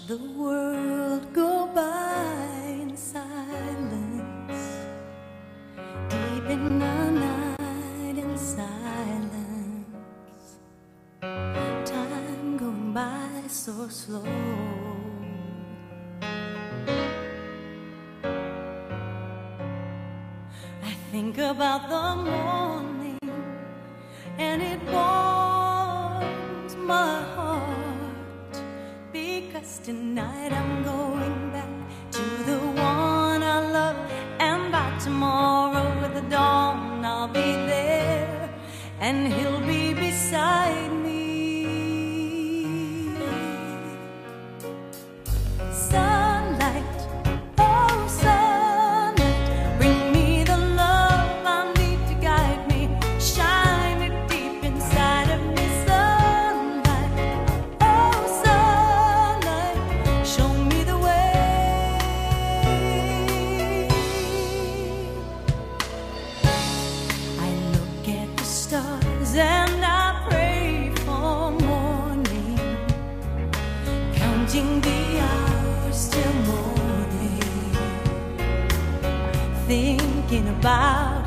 the world go by in silence, deep in the night in silence, time going by so slow. I think about the morning and it warms my heart, because tonight I'm going back to the one I love, and by tomorrow with the dawn I'll be there and he'll be beside me. Sunlight, oh sunlight, bring me the love I need to guide me, shine it deep inside of me. Sunlight, oh sunlight, show me the way. I look at the stars and I pray for morning, counting the hours till morning, thinking about